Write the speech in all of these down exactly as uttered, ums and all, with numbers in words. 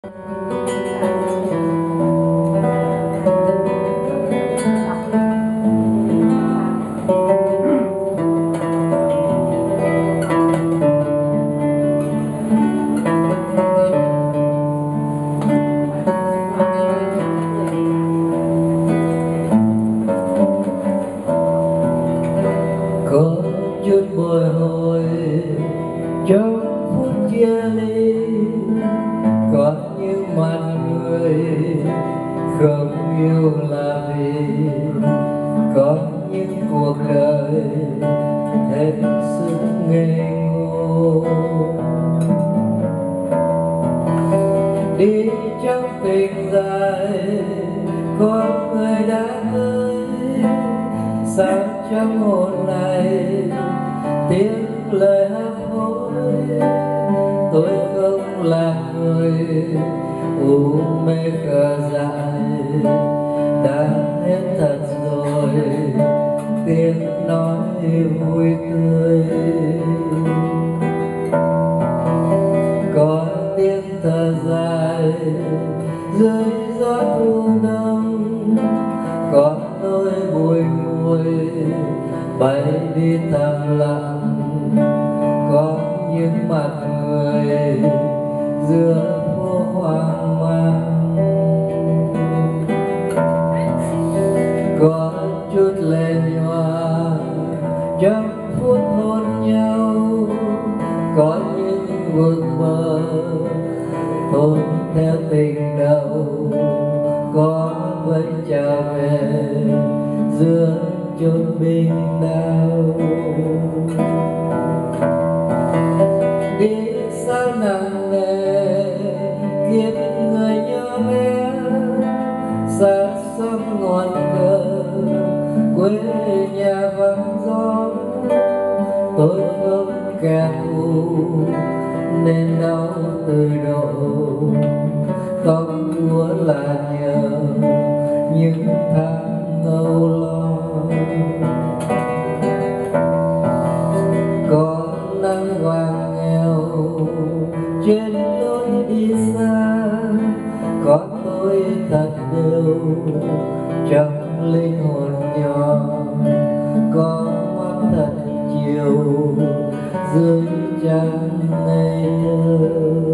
Có chút bồi hồi trong phút chia ly, có những mặt người không yêu là vì có những cuộc đời hết sức ngây ngô. Đi trong tình dài có người đã tới, sao trong hồn này tiếng lời hát hối. Tôi không là người u mê khờ dại, đã hết thật rồi tiếng nói vui tươi. Có tiếng thở dài dưới gió thu đông, có tôi bùi ngùi bay đi thầm lặng. Có những mặt người giữa phố hoang mang, có chút lệ nhòa trong phút hôn nhau. Có những vụt mơ hôn theo tình đầu, có với chào về giữa chốn bình đau. Đi sao nặng nề kiếp người nhỏ bé, xa xăm ngọn cờ quê nhà vắng gió. Tôi không kẻ thù nên đau từ độ, tóc úa là nhờ những tháng âu lo. Có nắng vàng nghèo trên lối đi xa, có tôi thật đều trong linh hồn nhỏ. Có mắt thật chiều dưới trăng ngây thơ,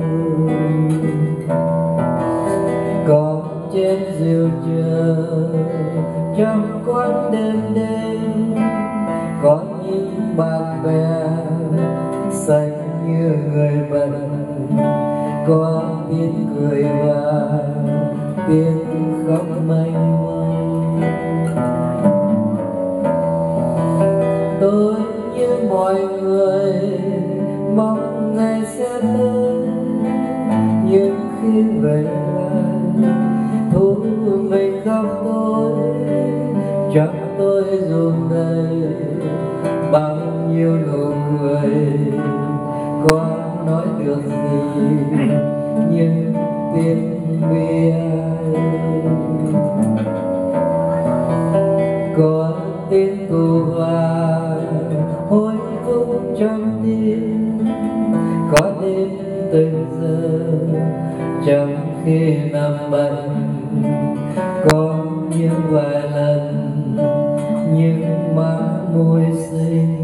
có trên diều chờ trong quán đêm đêm. Có những bạn bè xanh như người bệnh, có tiếng cười và tiếng khóc mênh mông. Tôi như mọi người mong ngày sẽ đến, nhưng khi về lại thu mình khóc tôi. Chẳng tôi dùng đây bao nhiêu nụ cười, có nói được gì nhưng tiếng bi ai. Có tiếng tù và hối thúc trong tim, có đêm từng giờ trong khi nằm bệnh. Có những vài lần những má môi xinh,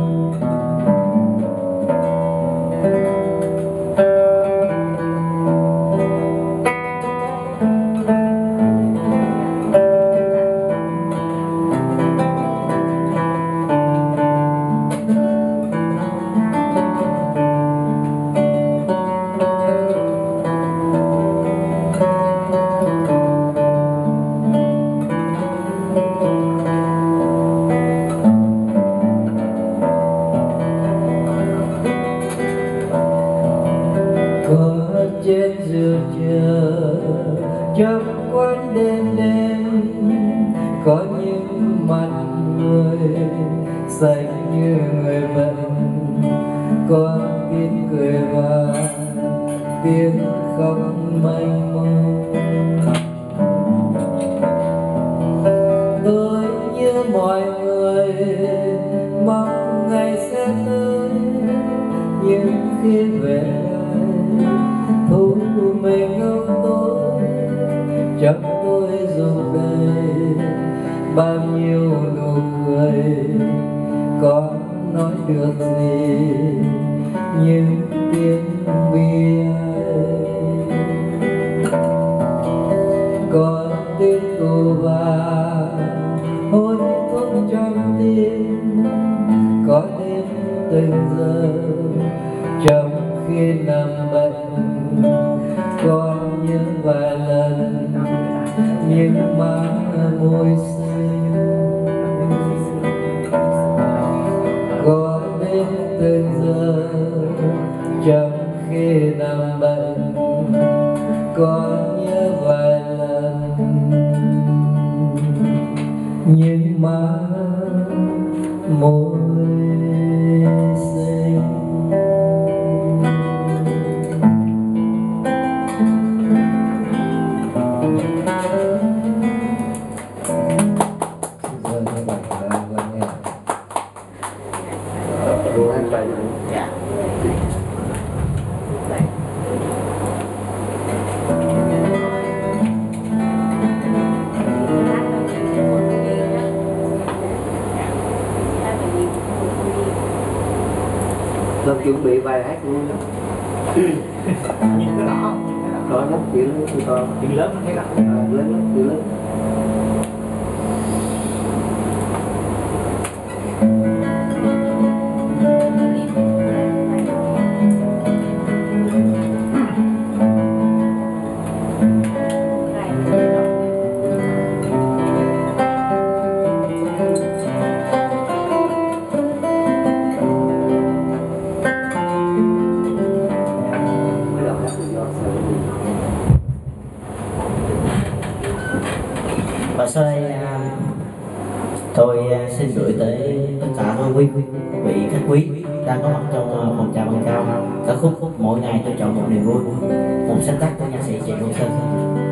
trên giường chờ trong quán đêm đêm. Có những mặt người xanh như người bệnh, có tiếng cười và tiếng khóc mênh mông. Tôi như mọi người mong ngày sẽ tới, nhưng khi về thu mình bao nhiêu nụ cười có nói được gì những tiếng bia có tiếng cô và hôn thuốc trong tim có đêm từng giờ trong khi nằm bệnh có nhớ vài lần những má môi xinh có đêm từng giờ trong khi nằm bệnh có nhớ vài lần những má môi xinh. Rồi các bạn đã lắng nghe. Cô hát bài này. Dạ. Tôi chuẩn bị bài hát luôn đó. Nhìn cái rõ không? Rõ lắm, chữ lớn, chữ to. Chữ lớn nó thấy rõ. À, lớn lắm, chữ lớn. Và sau đây à, tôi à, xin gửi tới tất cả các quý vị khách quý đang có mặt trong à, phòng trà Văn Cao ca khúc Mỗi Ngày Tôi Chọn Một Niềm Vui, một sáng tác của nhạc sĩ Trịnh Công Sơn.